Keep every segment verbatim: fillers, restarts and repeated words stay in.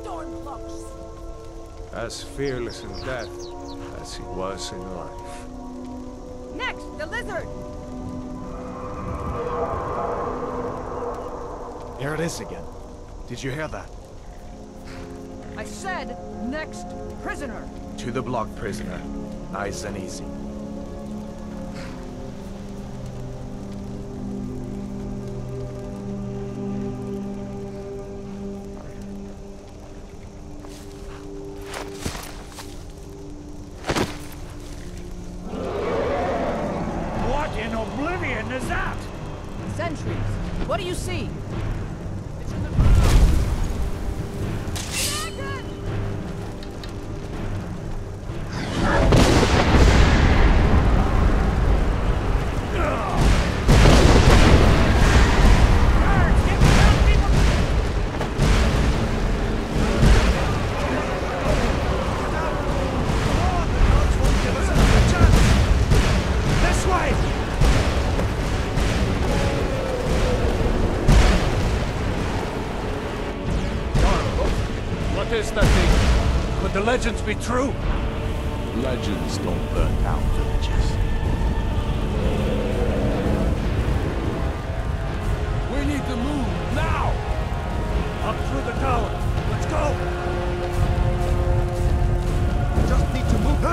Stormcloaks! As fearless in death as he was in life. Next, the lizard! There it is again. Did you hear that? I said, next prisoner! To the block, prisoner. Nice and easy. What in oblivion is that? Sentries, what do you see? What is that thing? Could the legends be true? Legends don't burn down villages. We need to move now! Up through the tower. Let's go! Just need to move.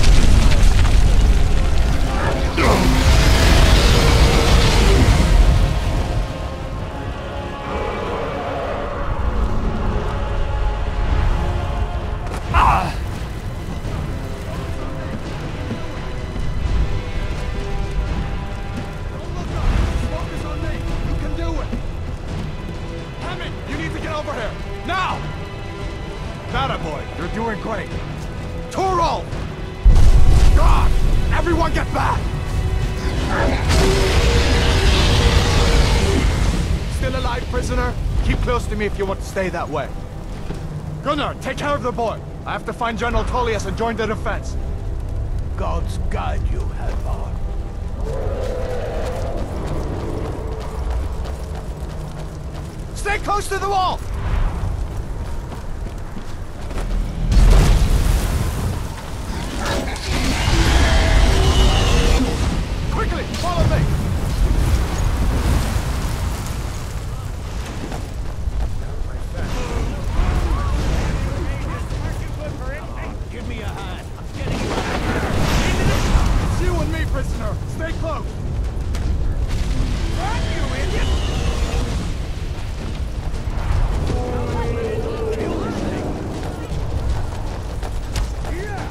Boy, you're doing great. Toro! God! Everyone get back! Still alive, prisoner? Keep close to me if you want to stay that way. Gunnar, take care of the boy. I have to find General Tullius and join the defense. Gods guide you, Halvar. Stay close to the wall! Quickly, follow me! Give me a hand. I'm getting you out of here. It's you and me, prisoner. Stay close. Run, you idiot! Yeah!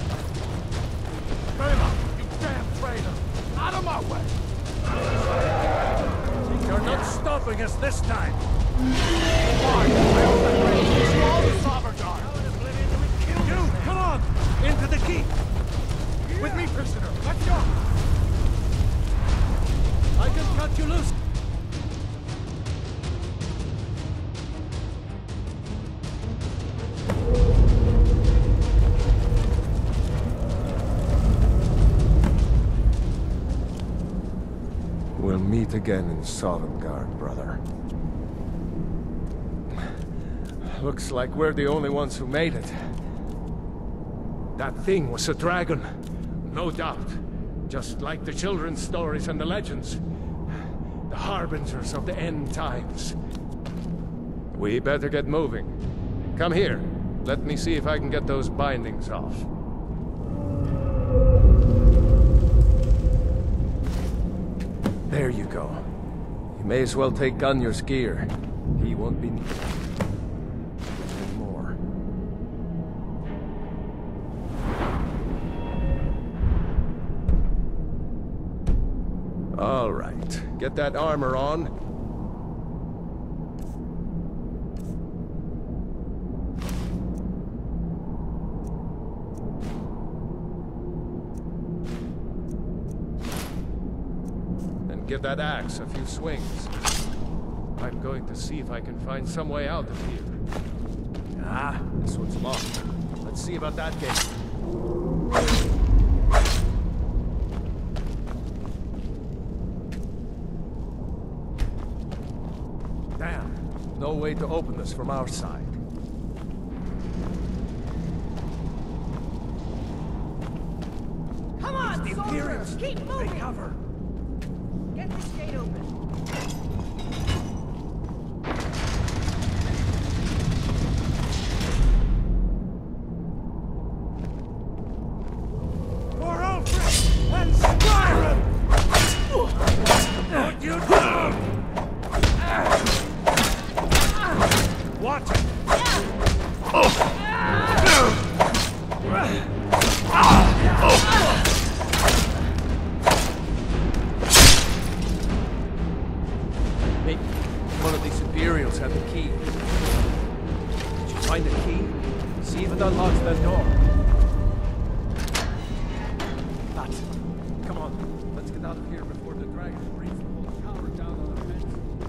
Bela, you damn traitor! Out of my way! You're not stopping us this time. Fine, I open range. Issue all the Saberdar. You, come on! Into the keep! With me, prisoner. Let's go! I can cut you loose. We'll meet again in Sovngarde, brother. Looks like we're the only ones who made it. That thing was a dragon. No doubt. Just like the children's stories and the legends. The harbingers of the end times. We better get moving. Come here. Let me see if I can get those bindings off. There you go. You may as well take Gunnar's gear. He won't be needed anymore. All right. Get that armor on. Give that axe a few swings. I'm going to see if I can find some way out of here. Ah, this one's locked. Let's see about that gate. Damn, no way to open this from our side. Imperials! Keep moving! Take cover! Get this gate open. For Ulfric and Skyrim! What you do? Watch it! Maybe one of these Imperials had the key. Did you find the key? See if it unlocks that door. That's it. Come on, let's get out of here before the dragon breathes the whole tower down on our heads.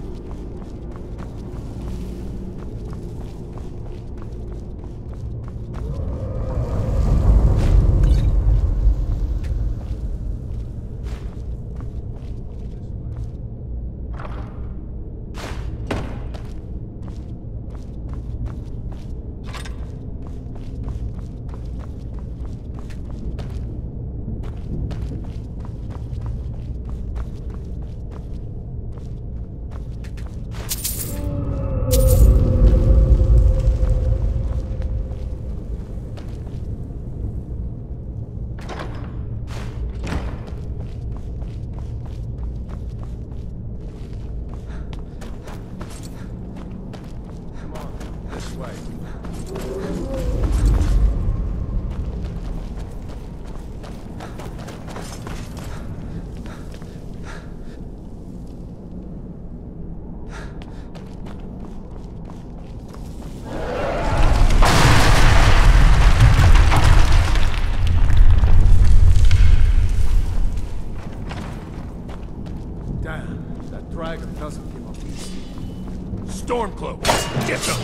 Damn, that dragon doesn't give up easy. Stormcloak! Get them!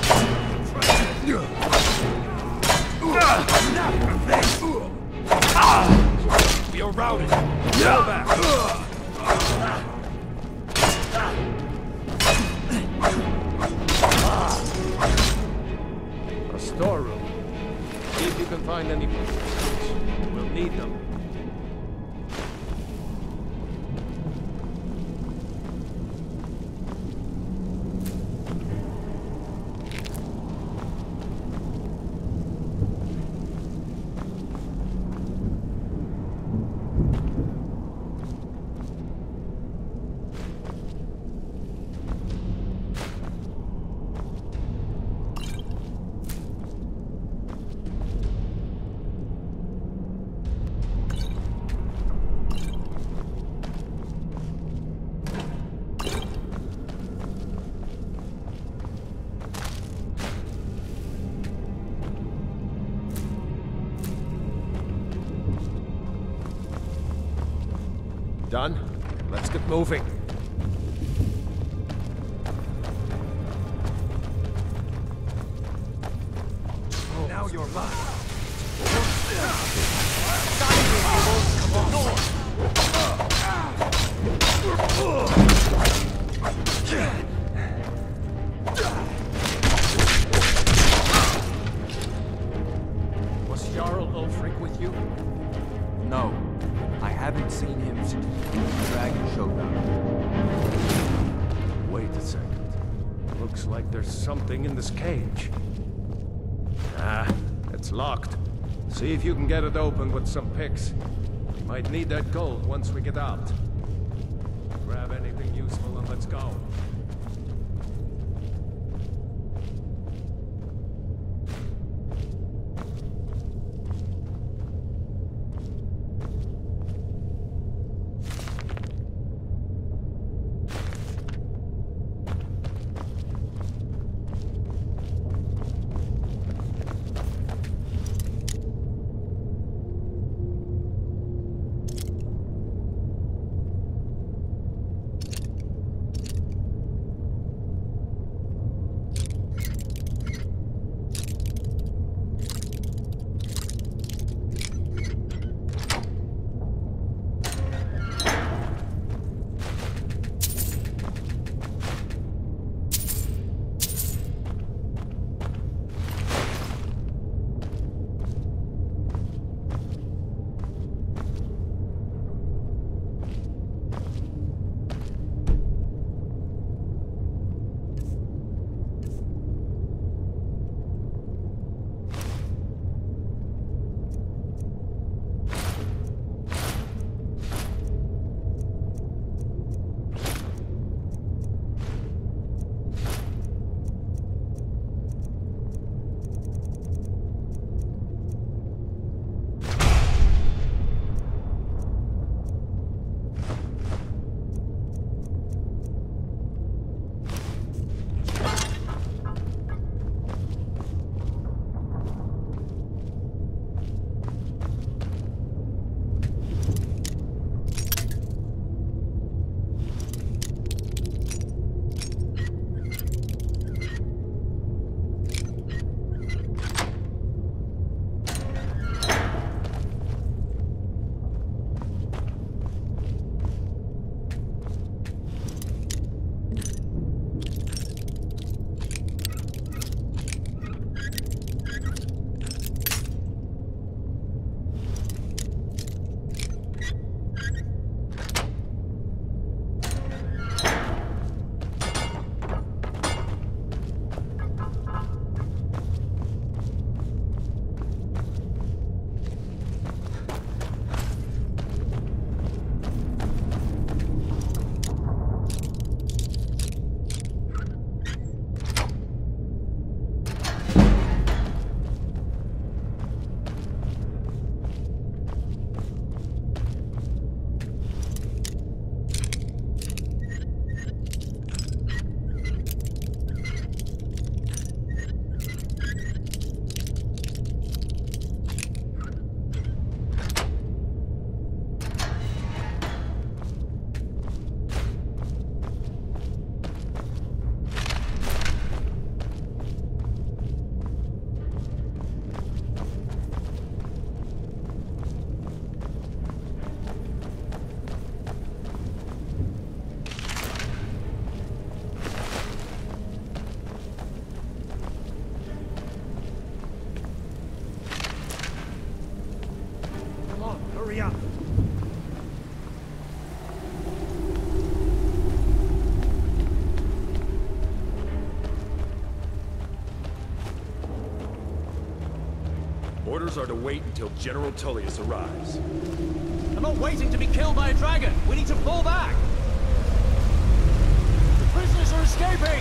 We are routed! Fall back! A storeroom. See if you can find any books. We'll need them. Done? Let's get moving. Now you're mine! Was Jarl Ulfric with you? No, I haven't seen him since the Dragon Showdown. Wait a second. Looks like there's something in this cage. Ah, it's locked. See if you can get it open with some picks. We might need that gold once we get out. Grab anything useful and let's go. orders are to wait until General Tullius arrives. I'm not waiting to be killed by a dragon! We need to fall back! The prisoners are escaping!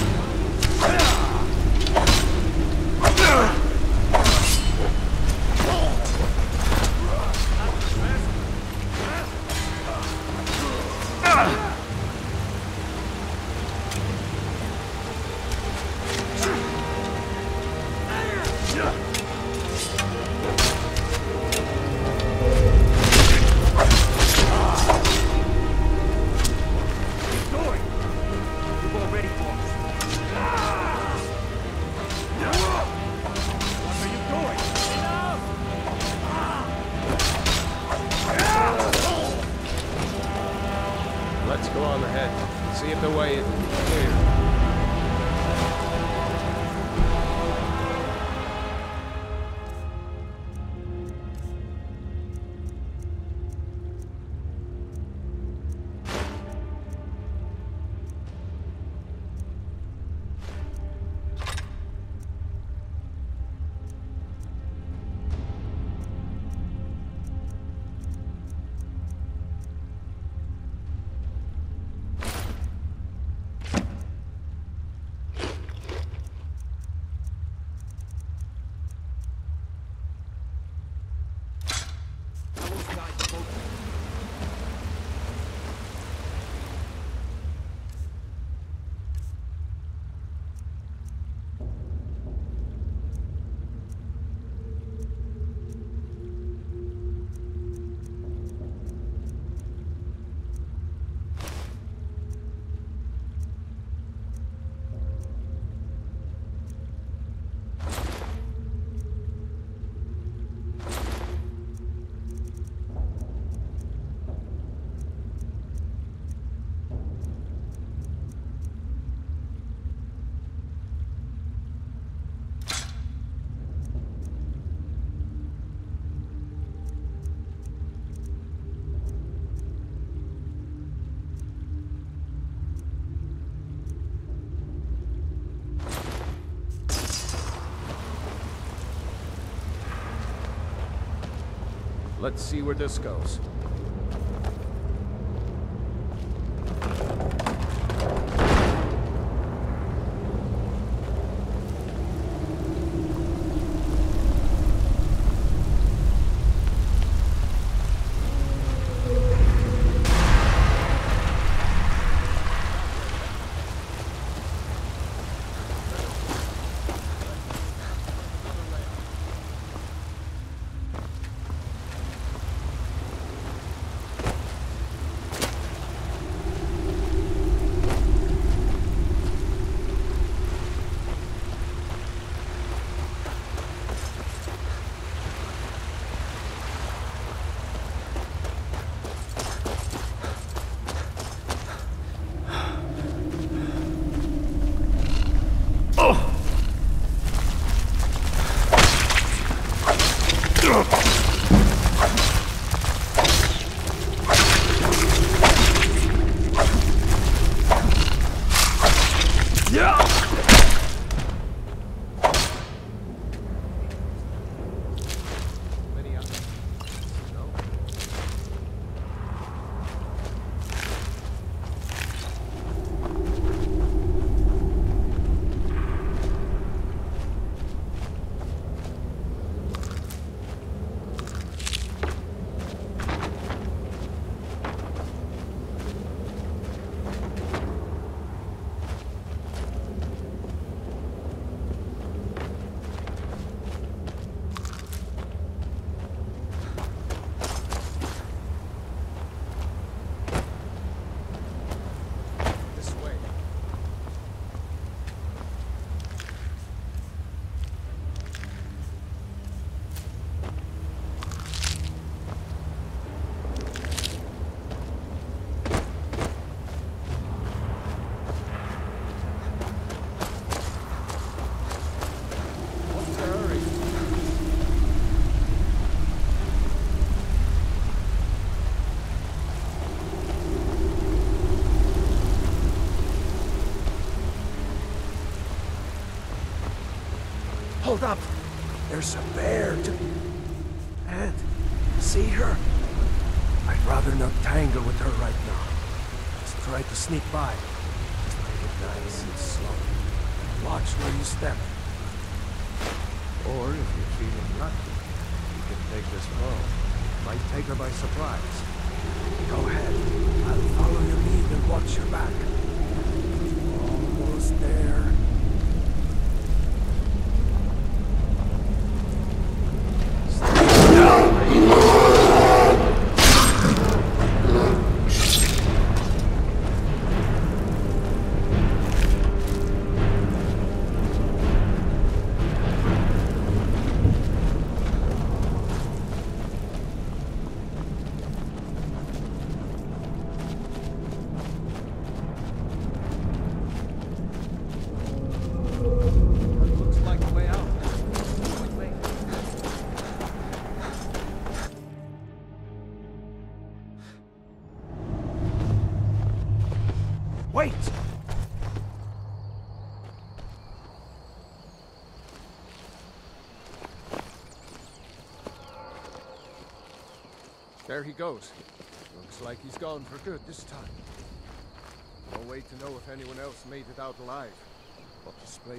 Let's go on ahead. See if the way is clear. Let's see where this goes. Hold up! There's a bear to... And, see her? I'd rather not tangle with her right now. Let's try to sneak by. Just take it nice and slow. Watch where you step. Or if you're feeling lucky, you can take this ball. Might take her by surprise. Go ahead. I'll follow your lead and watch your back. Almost there. Wait! There he goes. Looks like he's gone for good this time. No way to know if anyone else made it out alive. But this place